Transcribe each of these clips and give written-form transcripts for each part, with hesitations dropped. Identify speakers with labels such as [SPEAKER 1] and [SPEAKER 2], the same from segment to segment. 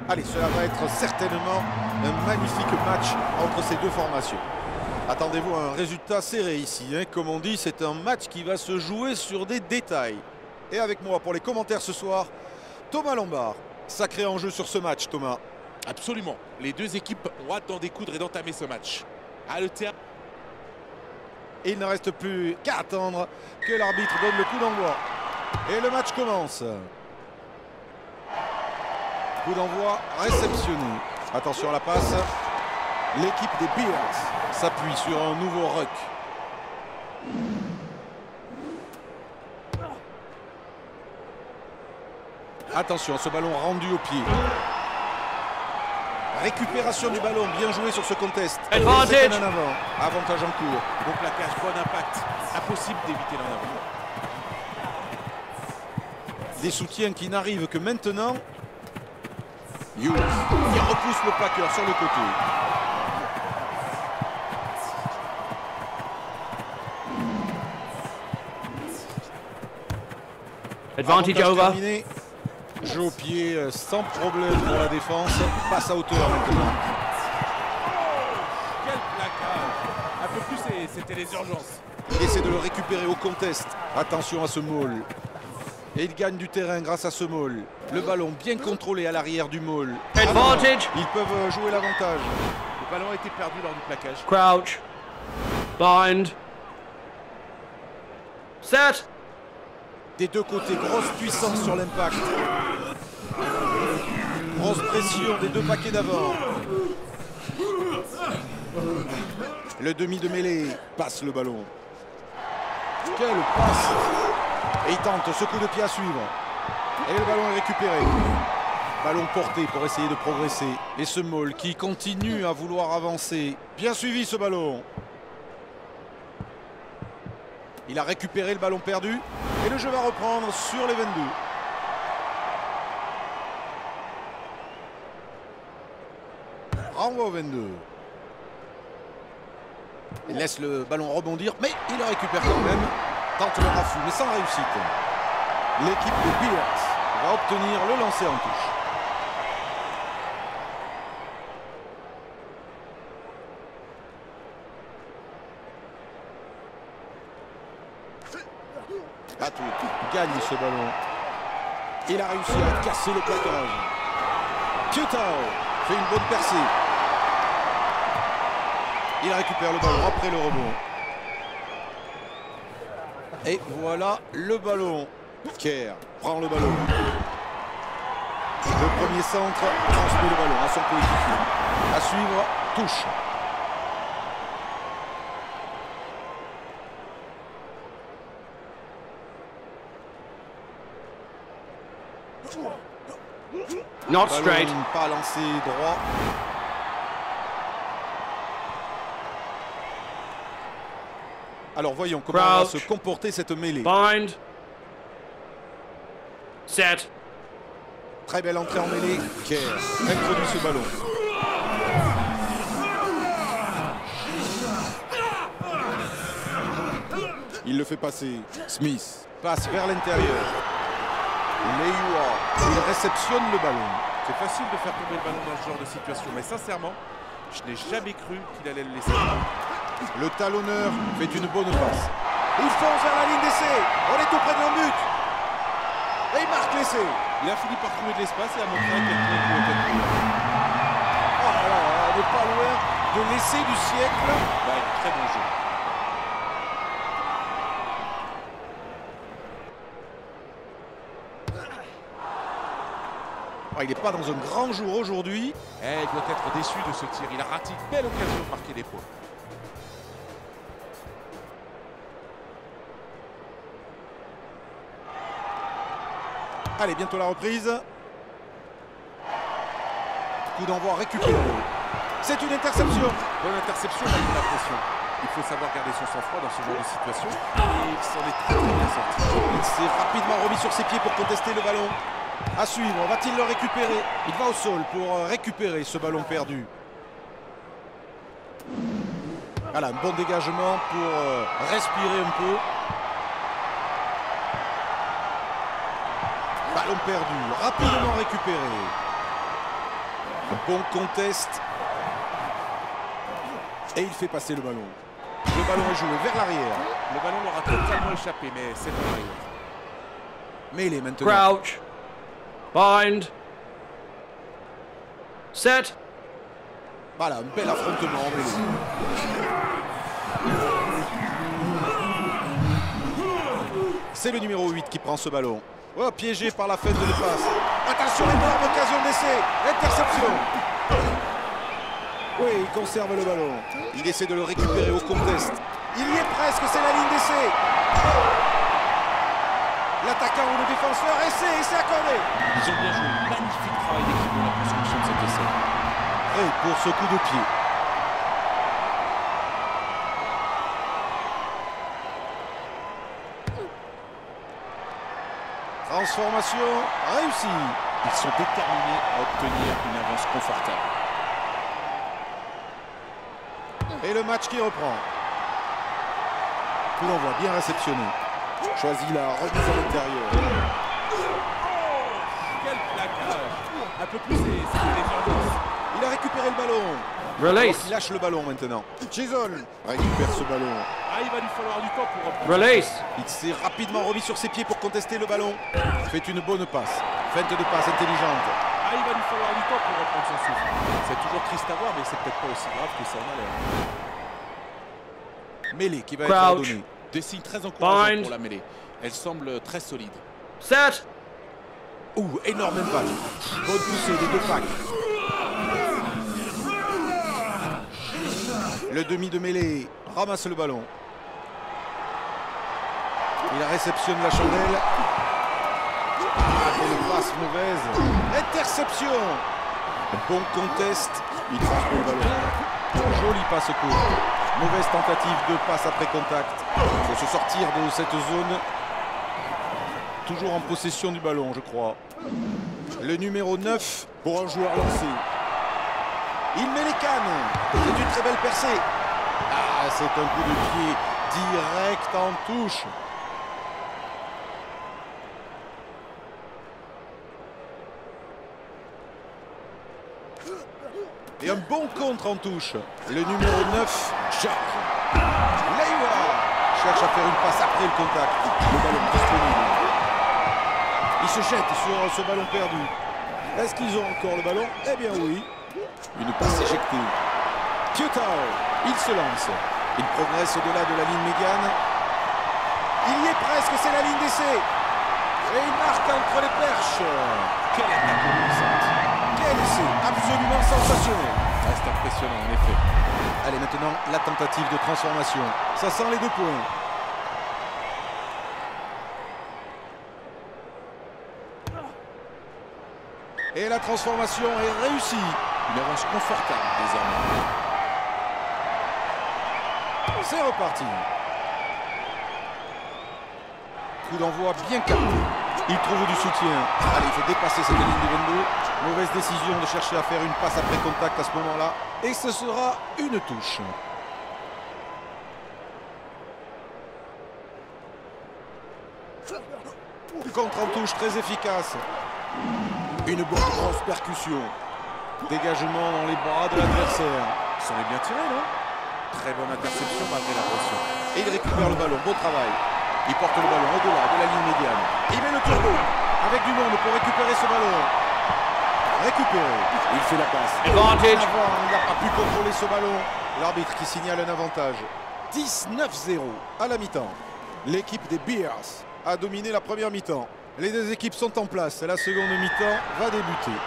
[SPEAKER 1] Allez, cela va être certainement un magnifique match entre ces deux formations. Attendez-vous à un résultat serré ici, hein. Comme on dit, c'est un match qui va se jouer sur des détails. Et avec moi pour les commentaires ce soir, Thomas Lombard. Sacré enjeu sur ce match, Thomas.
[SPEAKER 2] Absolument. Les deux équipes ont hâte d'en découdre et d'entamer ce match. À le terme.
[SPEAKER 1] Et il ne reste plus qu'à attendre que l'arbitre donne le coup d'envoi. Et le match commence. Coup d'envoi réceptionné. Attention à la passe. L'équipe des Bears s'appuie sur un nouveau ruck. Attention à ce ballon rendu au pied. Récupération du ballon, bien joué sur ce contest.
[SPEAKER 3] Advantage.
[SPEAKER 1] En avant. Avantage en cours.
[SPEAKER 2] Bon plaquage, bon impact. Impossible d'éviter l'en avant.
[SPEAKER 1] Des soutiens qui n'arrivent que maintenant. Hughes qui repousse le plaqueur sur le côté.
[SPEAKER 3] Advantage over.
[SPEAKER 1] Terminé. Jeu au pied sans problème pour la défense. Passe à hauteur maintenant.
[SPEAKER 2] Quel plaquage. Un peu plus, c'était les urgences.
[SPEAKER 1] Il essaie de le récupérer au contest. Attention à ce maul. Et il gagne du terrain grâce à ce maul. Le ballon bien contrôlé à l'arrière du maul.
[SPEAKER 3] Advantage.
[SPEAKER 1] Ils peuvent jouer l'avantage.
[SPEAKER 2] Le ballon a été perdu lors du plaquage.
[SPEAKER 3] Crouch. Bind. Set.
[SPEAKER 1] Des deux côtés, grosse puissance sur l'impact. Grosse pression des deux paquets d'avant. Le demi de mêlée passe le ballon. Quelle passe! Et il tente ce coup de pied à suivre. Et le ballon est récupéré. Ballon porté pour essayer de progresser. Et ce maul qui continue à vouloir avancer. Bien suivi ce ballon. Il a récupéré le ballon perdu. Et le jeu va reprendre sur les 22. Renvoi au 22. Il laisse le ballon rebondir, mais il le récupère quand même. Tente le raffut, mais sans réussite. L'équipe des Bears va obtenir le lancer en touche. Batou gagne ce ballon. Il a réussi à casser le plaquage. Piutau fait une bonne percée. Il récupère le ballon après le rebond. Et voilà le ballon. Kerr prend le ballon. Le premier centre transmet le ballon à son coéquipier. À suivre, touche.
[SPEAKER 3] Not
[SPEAKER 1] Ballon
[SPEAKER 3] straight.
[SPEAKER 1] pas lancé droit. Alors voyons comment va se comporter cette mêlée.
[SPEAKER 3] Bind. Set.
[SPEAKER 1] Très belle entrée en mêlée. Kerr introduit ce ballon. Il le fait passer. Smith passe vers l'intérieur. Leioua, il réceptionne le ballon.
[SPEAKER 2] C'est facile de faire tomber le ballon dans ce genre de situation, mais sincèrement, je n'ai jamais cru qu'il allait le laisser.
[SPEAKER 1] Le talonneur fait une bonne passe. Il fonce vers la ligne d'essai. On est tout près de but. Et il marque l'essai.
[SPEAKER 2] Il a fini par trouver de l'espace et a montré à quel point il pouvait être bon.
[SPEAKER 1] Oh là là, on n'est pas loin de l'essai du siècle.
[SPEAKER 2] Très bon jeu.
[SPEAKER 1] Il n'est pas dans un grand jour aujourd'hui.
[SPEAKER 2] Il doit être déçu de ce tir. Il a raté une belle occasion de marquer des points.
[SPEAKER 1] Allez, bientôt la reprise. Coup d'envoi récupéré. C'est une interception.
[SPEAKER 2] Bonne interception malgré la pression. Il faut savoir garder son sang-froid dans ce genre de situation. Et il s'en est très bien sorti.
[SPEAKER 1] Il s'est rapidement remis sur ses pieds pour contester le ballon. À suivre, va-t-il le récupérer? Il va au sol pour récupérer ce ballon perdu. Voilà, un bon dégagement pour respirer un peu. Ballon perdu, rapidement récupéré. Bon contest. Et il fait passer le ballon. Le ballon est joué vers l'arrière.
[SPEAKER 2] Le ballon leur a totalement échappé, mais c'est pareil.
[SPEAKER 1] Mêlée maintenant.
[SPEAKER 3] Crouch. Bind. Set.
[SPEAKER 1] Voilà, un bel affrontement en mêlée. C'est le numéro 8 qui prend ce ballon. Oh, piégé par la fête de passe. Attention, énorme occasion d'essai. Interception. Oui, il conserve le ballon. Il essaie de le récupérer au contest. Il y est presque, c'est la ligne d'essai. L'attaquant ou le défenseur essaie et c'est accordé.
[SPEAKER 2] Ils ont bien joué. Magnifique travail d'équipe dans la construction de cet essai.
[SPEAKER 1] Et pour ce coup de pied. Transformation réussie.
[SPEAKER 2] Ils sont déterminés à obtenir une avance confortable.
[SPEAKER 1] Et le match qui reprend. Coup d'envoi bien réceptionné. Choisit la remise à l'intérieur.
[SPEAKER 2] Quel plaquage! Un peu plus, c'est légèrement.
[SPEAKER 1] Il a récupéré le ballon.
[SPEAKER 3] Release.
[SPEAKER 1] Il lâche le ballon maintenant. Chisholm récupère ce ballon.
[SPEAKER 2] Ah, il va lui falloir du temps pour reprendre.
[SPEAKER 3] Release.
[SPEAKER 1] Il s'est rapidement remis sur ses pieds pour contester le ballon. Fait une bonne passe. Feinte de passe intelligente.
[SPEAKER 2] Ah, il va lui falloir du temps pour reprendre son souffle. C'est toujours triste à voir, mais c'est peut-être pas aussi grave que ça en a l'air.
[SPEAKER 1] Mêlée qui va être
[SPEAKER 3] Crouch.
[SPEAKER 1] donnée.
[SPEAKER 2] Des signes très encourageants
[SPEAKER 3] Bind.
[SPEAKER 2] pour la mêlée. Elle semble très solide.
[SPEAKER 3] Set.
[SPEAKER 1] Ouh, énorme impact. Bonne poussée des deux packs. Le demi de mêlée ramasse le ballon. Il réceptionne la chandelle. Et le passe mauvaise. Interception. Bon contest. Il transpose le ballon. Jolie passe courte. Mauvaise tentative de passe après contact. Il faut se sortir de cette zone. Toujours en possession du ballon, je crois. Le numéro 9 pour un joueur lancé. Il met les cannes. C'est une très belle percée. Ah, c'est un coup de pied direct en touche. Et un bon contre en touche. Le numéro 9 charge. Leiva cherche à faire une passe après le contact. Le ballon disponible. Il se jette sur ce ballon perdu. Est-ce qu'ils ont encore le ballon? Eh bien oui. Une passe éjectée. Piutau, il se lance. Il progresse au-delà de la ligne médiane. Il y est presque, c'est la ligne d'essai. Et il marque entre les perches.
[SPEAKER 2] Quelle attaque puissante!
[SPEAKER 1] Quel essai absolument sensationnel.
[SPEAKER 2] Reste impressionnant en effet.
[SPEAKER 1] Allez, maintenant la tentative de transformation. Ça sent les 2 points. Et la transformation est réussie.
[SPEAKER 2] Une avance confortable désormais.
[SPEAKER 1] C'est reparti. Coup d'envoi bien capté. Il trouve du soutien. Allez, il faut dépasser cette ligne de 22. Mauvaise décision de chercher à faire une passe après contact à ce moment-là. Et ce sera une touche. Contre en touche très efficace. Une bonne grosse percussion. Dégagement dans les bras de l'adversaire.
[SPEAKER 2] Ils sont bien tirés, non? Très bonne interception malgré la pression.
[SPEAKER 1] Et il récupère le ballon. Beau travail. Il porte le ballon au-delà de la ligne médiane. Il met le turbo avec du monde pour récupérer ce ballon. Récupéré. Il fait la passe.
[SPEAKER 3] Advantage.
[SPEAKER 1] Avant, il n'a pas pu contrôler ce ballon. L'arbitre qui signale un avantage. 19-0 à la mi-temps. L'équipe des Bears a dominé la première mi-temps. Les 2 équipes sont en place. La seconde mi-temps va débuter.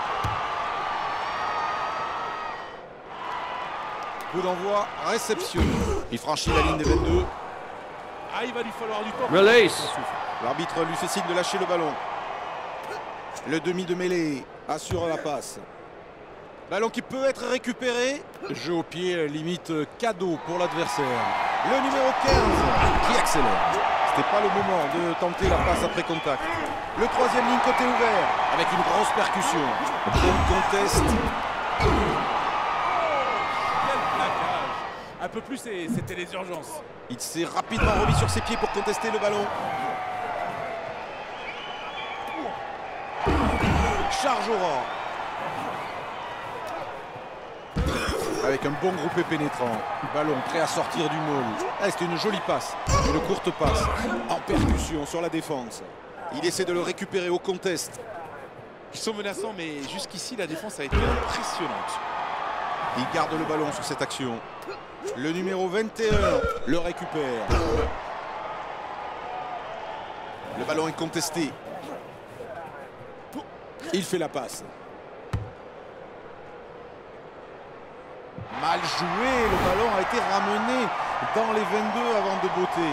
[SPEAKER 1] Coup d'envoi, réception. Il franchit la ligne des 22.
[SPEAKER 2] Ah, il va lui falloir du temps.
[SPEAKER 3] Release.
[SPEAKER 1] L'arbitre lui fait signe de lâcher le ballon. Le demi de mêlée assure la passe. Ballon qui peut être récupéré. Jeu au pied, limite cadeau pour l'adversaire. Le numéro 15 qui accélère. C'était pas le moment de tenter la passe après contact. Le 3e ligne côté ouvert avec une grosse percussion. Bon contest.
[SPEAKER 2] Quel plaquage! Un peu plus, c'était les urgences.
[SPEAKER 1] Il s'est rapidement remis sur ses pieds pour contester le ballon. Charge au rang. avec un bon groupé pénétrant. Ballon prêt à sortir du moule. Ah, c'était une jolie passe, une courte passe, en percussion sur la défense. Il essaie de le récupérer au contest.
[SPEAKER 2] Ils sont menaçants, mais jusqu'ici, la défense a été impressionnante.
[SPEAKER 1] Il garde le ballon sur cette action. Le numéro 21 le récupère. Le ballon est contesté. Il fait la passe. Mal joué, le ballon a été ramené dans les 22 avant de botter.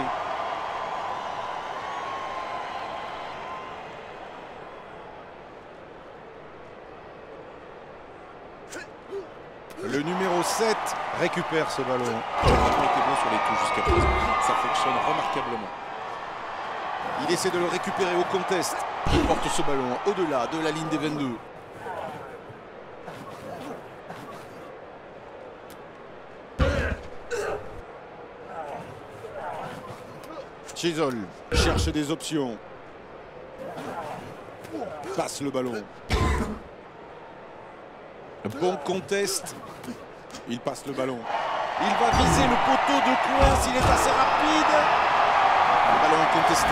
[SPEAKER 1] Le numéro 7 récupère ce ballon.
[SPEAKER 2] Il a vraiment été bon sur les touches jusqu'à présent. Ça fonctionne remarquablement.
[SPEAKER 1] Il essaie de le récupérer au contest. Il porte ce ballon au-delà de la ligne des 22. Chisel cherche des options. Passe le ballon. Bon contest. Il passe le ballon. Il va viser le poteau de coin s'il est assez rapide. Le ballon est contesté.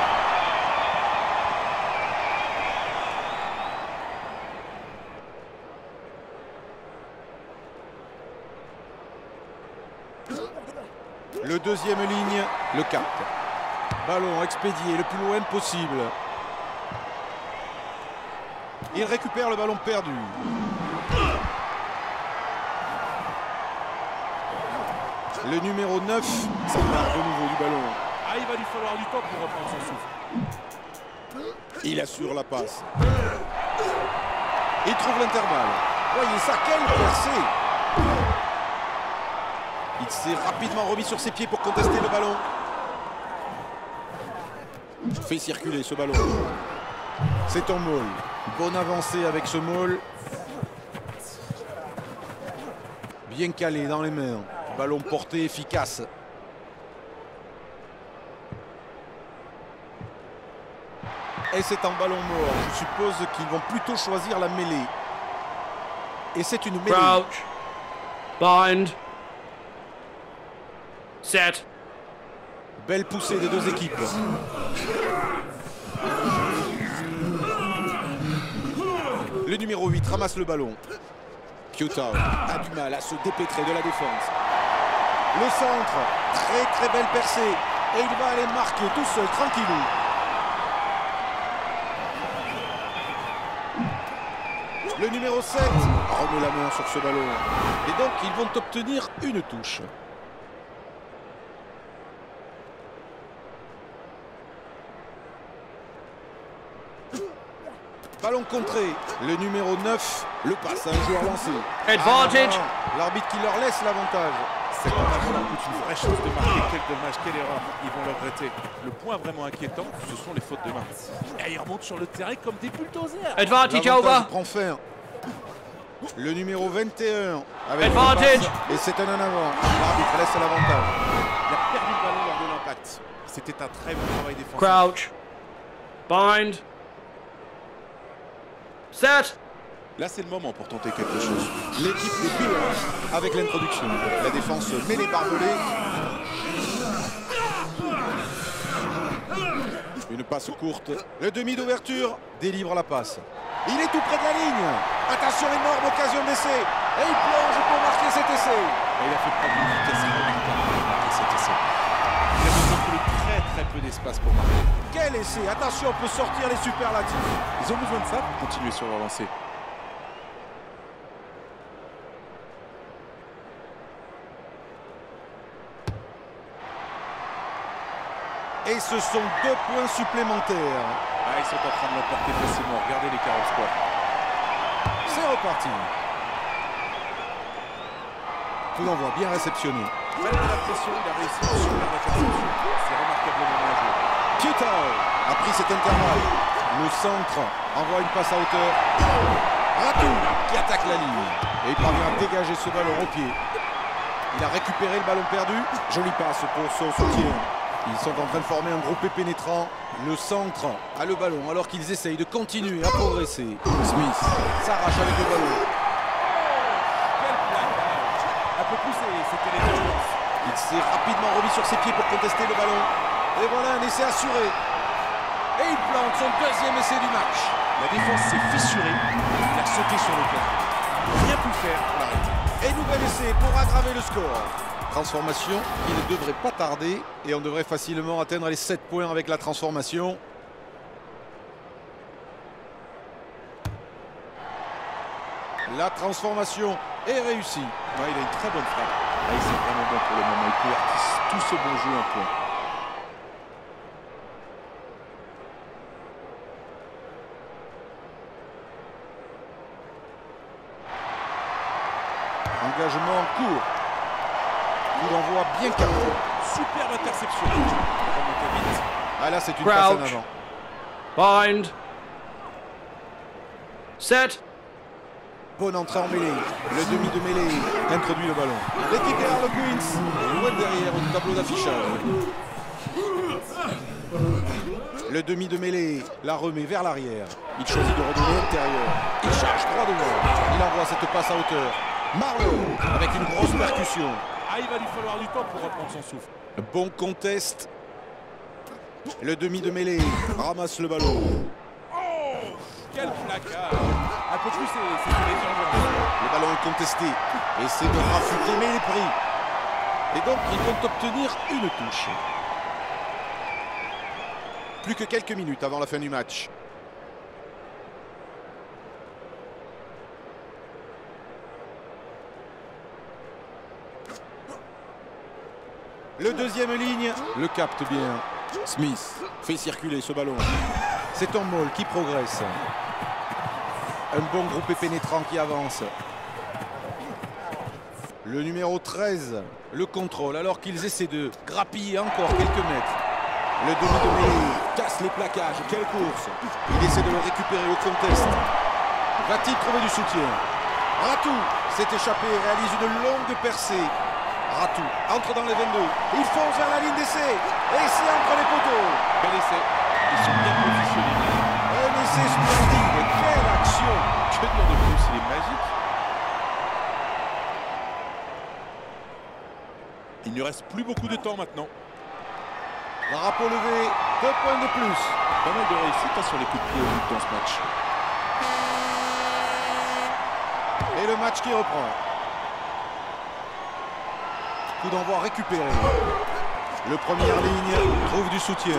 [SPEAKER 1] Le deuxième ligne, le cap. Ballon expédié le plus loin possible. Il récupère le ballon perdu. Le numéro 9 s'empare de nouveau du ballon.
[SPEAKER 2] Ah, il va lui falloir du temps pour reprendre son souffle.
[SPEAKER 1] Il assure la passe. Il trouve l'intervalle. Voyez ça, quelle percée! Il s'est rapidement remis sur ses pieds pour contester le ballon. Fait circuler ce ballon. C'est un maul. Bonne avancée avec ce maul. Bien calé dans les mains. Ballon porté efficace. Et c'est un ballon mort. Je suppose qu'ils vont plutôt choisir la mêlée. Et c'est une mêlée.
[SPEAKER 3] Crouch. Bind. Set.
[SPEAKER 1] Belle poussée des deux équipes. Le numéro 8 ramasse le ballon. Kyoto a du mal à se dépêtrer de la défense. Le centre, très belle percée. Et il va aller marquer tout seul, tranquillou. Le numéro 7 remet la main sur ce ballon. Et donc ils vont obtenir une touche. Ballon contré. Le numéro 9 le passe à un joueur lancé.
[SPEAKER 3] Advantage.
[SPEAKER 1] L'arbitre qui leur laisse l'avantage.
[SPEAKER 2] Cette attaque coûte une vraie chance de marquer. Quel dommage, quelle erreur. Ils vont le regretter. Le point vraiment inquiétant, ce sont les fautes de main. Et ils remontent sur le terrain comme des bulldozers.
[SPEAKER 3] Advantage
[SPEAKER 1] L'avantage
[SPEAKER 3] over.
[SPEAKER 1] prend fin. Le numéro 21 avec
[SPEAKER 3] Advantage.
[SPEAKER 1] le passe. Et c'est un en avant. L'arbitre laisse l'avantage.
[SPEAKER 2] Il a perdu le ballon lors de l'impact. C'était un très bon travail défensif.
[SPEAKER 3] Crouch. Bind. Set.
[SPEAKER 2] Là, c'est le moment pour tenter quelque chose.
[SPEAKER 1] L'équipe des Bills avec l'introduction. La défense met les barbelés. Une passe courte. Le demi d'ouverture délivre la passe. Il est tout près de la ligne. Attention, énorme occasion d'essai. Et il plonge pour marquer cet essai.
[SPEAKER 2] Et il a fait preuve d'une vitesse remarquable pour marquer cet essai. Il a besoin de très peu d'espace pour marquer.
[SPEAKER 1] Quel essai. Attention, on peut sortir les superlatifs.
[SPEAKER 2] Ils ont besoin de ça pour continuer sur leur lancée.
[SPEAKER 1] Et ce sont 2 points supplémentaires.
[SPEAKER 2] Ah, ils sont en train de l'emporter facilement. Regardez l'écart au score.
[SPEAKER 1] C'est reparti. Coup d'envoi bien réceptionné.
[SPEAKER 2] Malgré la pression, il a réussi une super interception. C'est remarquablement bien joué.
[SPEAKER 1] Kyoto a pris cet intervalle. Le centre envoie une passe à hauteur. Ratou qui attaque la ligne. Et il parvient à dégager ce ballon au pied. Il a récupéré le ballon perdu. Jolie passe pour son soutien. Ils sont en train de former un groupé pénétrant. Le centre a le ballon alors qu'ils essayent de continuer à progresser. Smith s'arrache avec le ballon.
[SPEAKER 2] peut pousser, c'était les urgences.
[SPEAKER 1] Il s'est rapidement remis sur ses pieds pour contester le ballon. Et voilà un essai assuré. Et il plante son deuxième essai du match.
[SPEAKER 2] La défense s'est fissurée, il a sauté sur le terrain. Rien pu faire pour l'arrêter.
[SPEAKER 1] Et nouvel essai pour aggraver le score. Transformation qui ne devrait pas tarder. Et on devrait facilement atteindre les 7 points avec la transformation. La transformation est réussie.
[SPEAKER 2] Ouais, il a une très bonne frappe. Là, il c'est vraiment bon pour le moment. Il convertit tout ce bon jeu en point.
[SPEAKER 1] Engagement court. Coup d'envoi bien cadré.
[SPEAKER 2] Superbe interception. Remonté vite.
[SPEAKER 1] Ah là, c'est une
[SPEAKER 3] Crouch.
[SPEAKER 1] passe en avant.
[SPEAKER 3] Bind. Set.
[SPEAKER 1] Bonne entrée en mêlée. Le demi de mêlée introduit le ballon. Récupère le Queens. Loin derrière au tableau d'affichage. Le demi de mêlée la remet vers l'arrière. Il choisit de redonner intérieur. Il charge droit devant. Il envoie cette passe à hauteur. Marlowe avec une grosse percussion.
[SPEAKER 2] Ah, il va lui falloir du temps pour reprendre son souffle.
[SPEAKER 1] Bon contest. Le demi de mêlée ramasse le ballon.
[SPEAKER 2] Oh, quel placard. Un peu plus, c'était les urgences.
[SPEAKER 1] Le ballon est contesté. Essaie de rafuter, mais il est pris. Et donc, ils vont obtenir une touche. Plus que quelques minutes avant la fin du match. Le deuxième ligne le capte bien. Smith fait circuler ce ballon. C'est Tom Moll qui progresse. Un bon groupé pénétrant qui avance. Le numéro 13 le contrôle alors qu'ils essaient de grappiller encore quelques mètres. Le demi de mêlée casse les plaquages. Quelle course. Il essaie de le récupérer au contest. Va-t-il trouver du soutien? Ratou s'est échappé et réalise une longue percée. Ratou entre dans les 22. Il fonce vers la ligne d'essai. Et c'est entre les poteaux.
[SPEAKER 2] Bel essai. Ils sont bien positionnés.
[SPEAKER 1] Un essai splendide. Quelle action.
[SPEAKER 2] Que dire de plus, il est magique. Il ne reste plus beaucoup de temps maintenant.
[SPEAKER 1] Drapeau levé. 2 points de plus.
[SPEAKER 2] Pas mal de réussite sur les coups de pied au but dans ce match.
[SPEAKER 1] Et le match qui reprend. Coup d'envoi récupéré. Le première ligne trouve du soutien.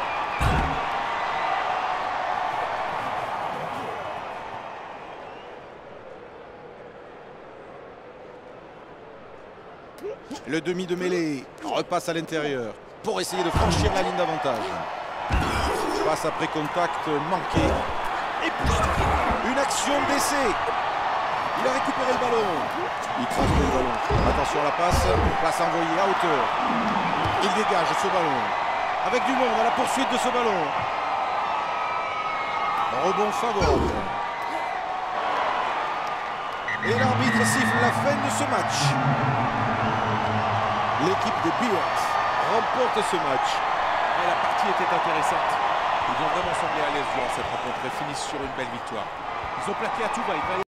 [SPEAKER 1] Le demi de mêlée repasse à l'intérieur pour essayer de franchir la ligne d'avantage. Passe après contact manqué. Une action d'essai. Il a récupéré le ballon. Il transmet le ballon. Attention à la passe. Passe envoyée à hauteur. Il dégage ce ballon. Avec du monde à la poursuite de ce ballon. Rebond favorable. Et l'arbitre siffle la fin de ce match. L'équipe des Bears remporte ce match.
[SPEAKER 2] Ouais, la partie était intéressante. Ils ont vraiment semblé à l'aise durant cette rencontre et finissent sur une belle victoire. Ils ont plaqué à tout va.